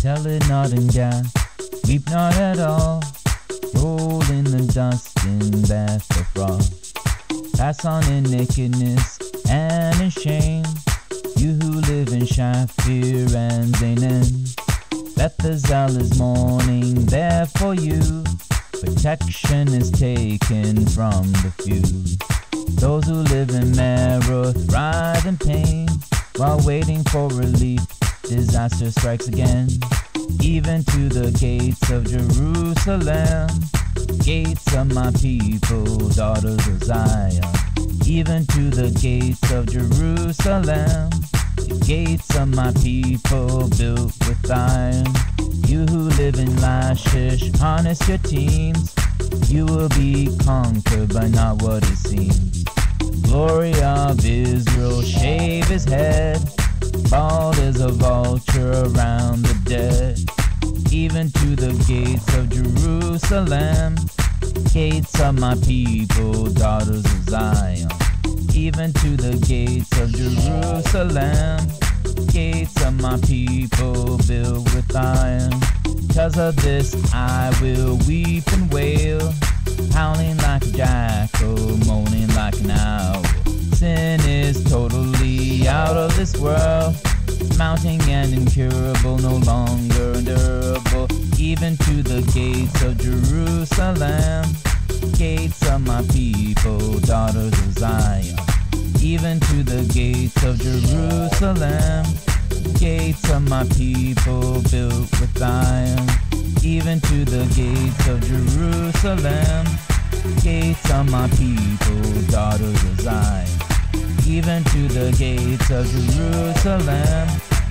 Tell it not in gas, weep not at all. Roll in the dust in bath of frost. Pass on in nakedness and in shame. You who live in Shafir and Zainan. Bethesda is mourning there for you. Protection is taken from the few. Those who live in Meroth writhe in pain. While waiting for relief, disaster strikes again. Even to the gates of Jerusalem, gates of my people, daughters of Zion. Even to the gates of Jerusalem, the gates of my people built with iron. You who live in Lachish, harness your teams. You will be conquered by not what it seems. The glory of Israel, shave his head. Bald as a vulture around the dead. Even to the gates of Jerusalem, gates of my people, daughters of Zion. Even to the gates of Jerusalem, gates of my people built with iron. 'Cause of this I will weep and wail, howling like a jackal, moaning like an owl. Sin is totally out of this world, mounting and incurable, no longer endurable. Even to the gates of Jerusalem, gates of my people, daughters of Zion. Even to the gates of Jerusalem, gates of my people built with iron. Even to the gates of Jerusalem, gates of my people, daughters of Zion. Even to the gates of Jerusalem,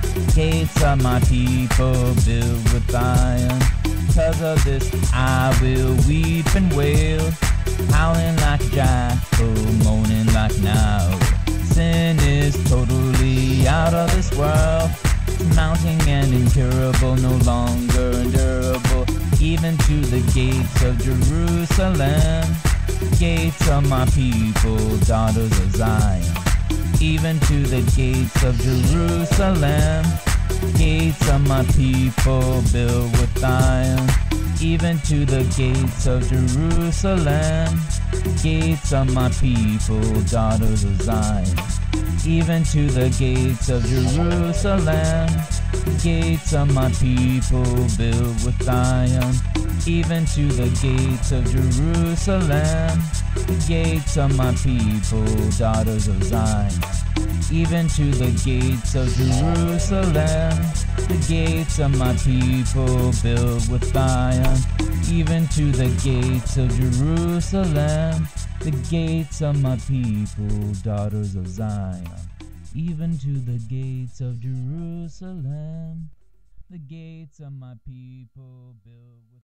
gates of my people built with iron. 'Cause of this I will weep and wail, howling like a jackal, moaning like an owl. Sin is totally out of this world, mounting and incurable, no longer endurable. Even to the gates of Jerusalem, gates of my people, daughters of Zion. Even to the gates of Jerusalem, gates of my people built with iron. Even to the gates of Jerusalem, gates of my people, daughters of Zion. Even to the gates of Jerusalem, gates of my people built with iron. Even to the gates of Jerusalem, gates of my people, daughters of Zion. Even to the gates of Jerusalem, the gates of my people built with iron. Even to the gates of Jerusalem, the gates of my people, daughters of Zion. Even to the gates of Jerusalem, the gates of my people built with